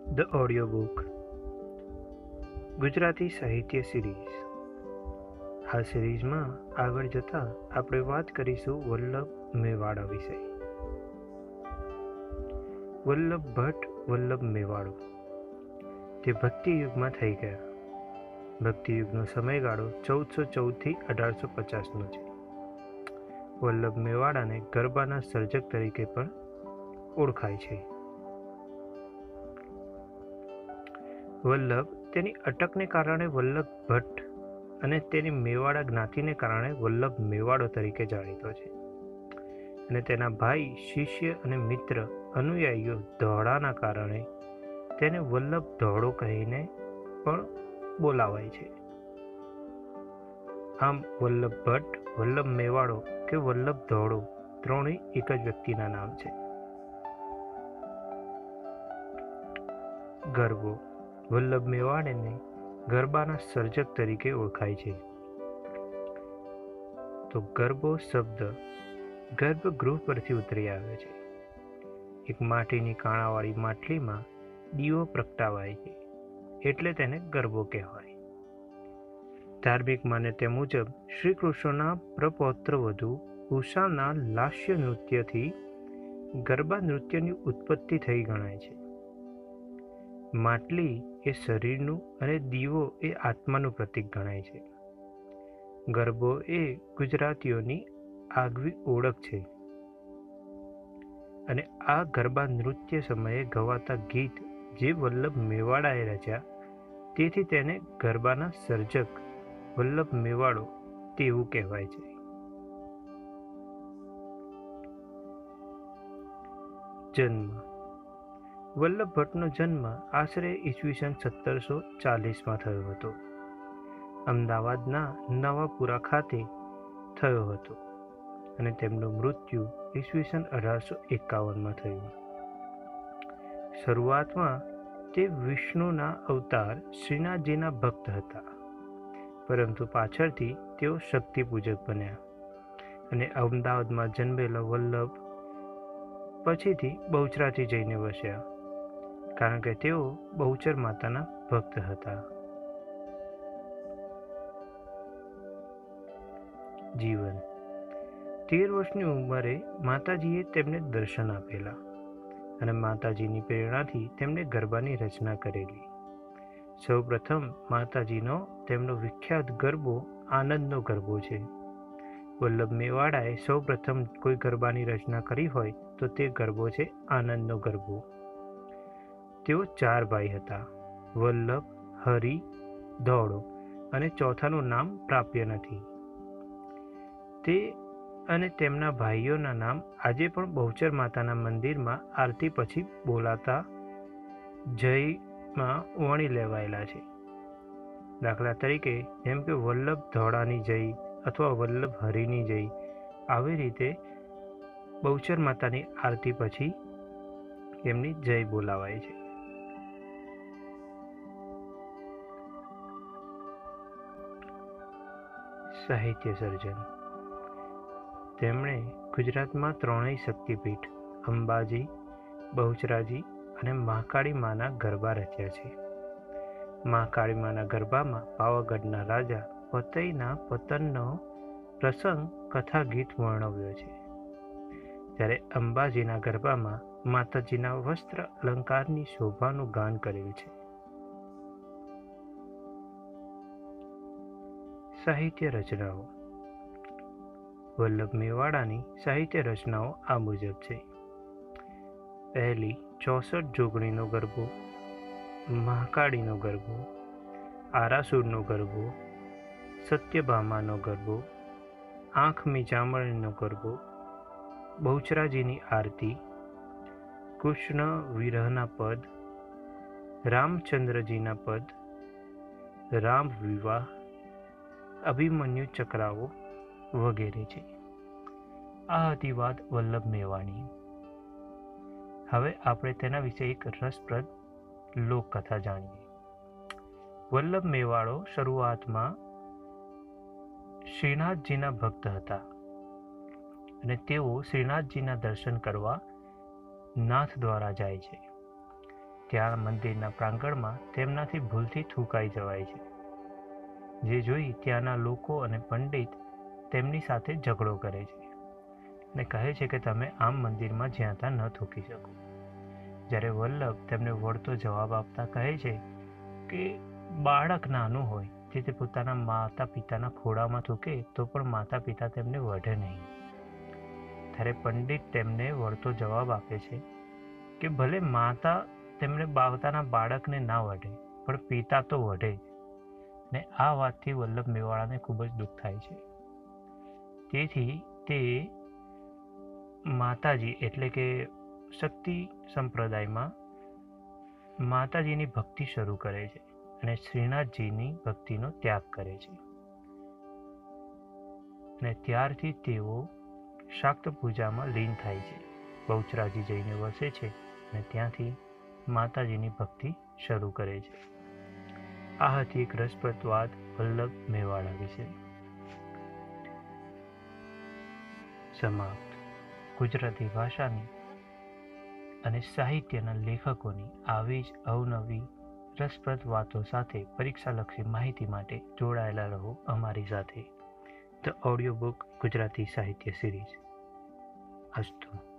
The audio book Gujarati સાહિત્ય series. આ સિરીઝમાં આગળ જતાં આપણે વાત કરીશું વલ્લભ મેવાડા વિશે. વલ્લભ ભટ્ટ વલ્લભ મેવાડો તે ભક્તિયુગમાં થઈ ગયા. ભક્તિયુગનો સમયગાળો 1414થી 1850નો છે. વલ્લભ મેવાડાને ગરબાના સર્જક તરીકે પણ ઓળખાય છે. વલ્લભ તેની અટકને કારણે વલ્લભ ભટ્ટ અને તેની મેવાડા જ્ઞાતિને કારણે વલ્લભ મેવાડો તરીકે જાણીતો છે. અને તેના ભાઈ, શિષ્ય અને મિત્ર અનુયાયીઓ ધોળાના કારણે તેને વલ્લભ ધોળો કહીને પણ બોલાવાય છે. આમ વલ્લભ ભટ્ટ, વલ્લભ મેવાડો કે વલ્લભ ધોળો ત્રણેય એક જ વ્યક્તિના નામ છે. ગરબો. વલ્લભ મેવાડને ગરબાના સર્જક તરીકે ઓળખાય છે. તો ગરબો શબ્દ ગર્ભગૃહ પરથી ઉતરી આવ્યો છે. એક માટીની કાણાવાળી માટલીમાં દીવો પ્રગટાવાય છે, એટલે તેને ગરબો કહેવાય. ધાર્મિક માન્યતા મુજબ શ્રી કૃષ્ણના પ્રપૌત્ર વધુ ઉષાના લાસ્ય નૃત્યથી ગરબા નૃત્યની ઉત્પત્તિ થઈ ગણાય છે. માટલી એ શરીરનું અને દીવો એ આત્માનું પ્રતીક ગણાય છે. ગરબો એ ગુજરાતીઓની આગવી ઓળખ છે. અને આ ગરબા નૃત્ય સમયે ગવાતા ગીત જે વલ્લભ મેવાડાએ રચ્યા, તેથી તેને ગરબાના સર્જક વલ્લભ મેવાડો તેવું કહેવાય છે. જન્મ. વલ્લભ ભટ્ટનો જન્મ આશરે ઈસવીસન 1740માં થયો હતો. અમદાવાદના નવાપુરા ખાતે થયો હતો અને તેમનું મૃત્યુ ઈસવીસન 1851માં થયું. શરૂઆતમાં તે વિષ્ણુના અવતાર શ્રીનાથજીના ભક્ત હતા, પરંતુ પાછળથી તેઓ શક્તિ પૂજક બન્યા અને અમદાવાદમાં જન્મેલા વલ્લભ પછીથી બહુચરાજી જઈને વસ્યા, કારણ કે તેઓ બહુચર માતાના ભક્ત હતા. જીવન. 13 વર્ષની ઉંમરે માતાજીએ તેમને દર્શન આપેલા અને માતાજીની પ્રેરણાથી તેમણે ગરબાની રચના કરેલી. સૌપ્રથમ માતાજીનો તેમનો વિખ્યાત ગરબો આનંદનો ગરબો છે. વલ્લભ મેવાડાએ સૌપ્રથમ કોઈ ગરબાની રચના કરી હોય તો તે ગરબો છે આનંદનો ગરબો. તેઓ 4 ભાઈ હતા: વલ્લભ, હરિ, ધોળો અને ચોથાનું નામ પ્રાપ્ય નથી. તે અને તેમના ભાઈઓના નામ આજે પણ બહુચર માતાના મંદિરમાં આરતી પછી બોલાતા જયમાં વણી લેવાયેલા છે. દાખલા તરીકે જેમ કે વલ્લભ ધોળાની જય અથવા વલ્લભ હરિની જય, આવી રીતે બહુચર માતાની આરતી પછી એમની જય બોલાવાય છે. સાહિત્ય સર્જન. તેમણે ગુજરાતમાં ત્રણેય શક્તિપીઠ અંબાજી, બહુચરાજી અને મહાકાળી માના ગરબા રચ્યા છે. મહાકાળી માના ગરબામાં પાવાગઢના રાજા પતઈના પતનનો પ્રસંગ કથા ગીત વર્ણવ્યો છે, જ્યારે અંબાજીના ગરબામાં માતાજીના વસ્ત્ર અલંકારની શોભાનું ગાન કરેલ છે. સાહિત્ય રચનાઓ. વલ્લભ મેવાડાની સાહિત્ય રચનાઓ આ મુજબ છે. પહેલી 64 જોગણીનો ગરબો, મહાકાળીનો ગરબો, આરાસુરનો ગરબો, સત્યભામાનો ગરબો, આંખ મીંચામણીનો ગરબો, બહુચરાજીની આરતી, કૃષ્ણ વિરહના પદ, રામચંદ્રજીના પદ, રામ વિવાહ, અભિમન્યુ ચક્રાવો વગેરે છે. આ હતી વાત વલ્લભ મેવાડની. હવે આપણે તેના વિશે એક રસપ્રદ લોકકથા જાણીએ. વલ્લભ મેવાડો શરૂઆતમાં શ્રીનાથજીના ભક્ત હતા અને તેઓ શ્રીનાથજીના દર્શન કરવા નાથ દ્વારા જાય છે. ત્યાં મંદિરના પ્રાંગણમાં તેમનાથી ભૂલથી થૂંકાઈ જવાય છે, જે જોઈ ત્યાંના લોકો અને પંડિત તેમની સાથે ઝઘડો કરે છે અને કહે છે કે તમે આમ મંદિરમાં જ્યાં ત્યાં ન થૂંકી શકો. જ્યારે વલ્લભ તેમને વળતો જવાબ આપતા કહે છે કે બાળક નાનું હોય જે તે પોતાના માતા પિતાના ખોળામાં થૂકે તો પણ માતા પિતા તેમને વઢે નહીં. ત્યારે પંડિત તેમને વળતો જવાબ આપે છે કે ભલે માતા તેમને પોતાના બાળકને ના વઢે પણ પિતા તો વઢે જ. ને આ વાતથી વલ્લભ મેવાડાને ખૂબ જ દુઃખ થાય છે. તેથી તે માતાજી એટલે કે શક્તિ સંપ્રદાયમાં માતાજીની ભક્તિ શરૂ કરે છે અને શ્રીનાથજીની ભક્તિનો ત્યાગ કરે છે. અને ત્યારથી તેઓ શાક્ત પૂજામાં લીન થાય છે, બહુચરાજી જઈને વસે છે અને ત્યાંથી માતાજીની ભક્તિ શરૂ કરે છે. આ હતી એક રસપ્રદ વાત વલ્લભ મેવાડા વિશે. સમાપ્ત. ગુજરાતી ભાષાની અને સાહિત્યના લેખકોની આવી જ અવનવી રસપ્રદ વાતો સાથે પરીક્ષાલક્ષી માહિતી માટે જોડાયેલા રહો અમારી સાથે. ધ ઓડિયો બુક ગુજરાતી સાહિત્ય સિરીઝ. અસ્તુ.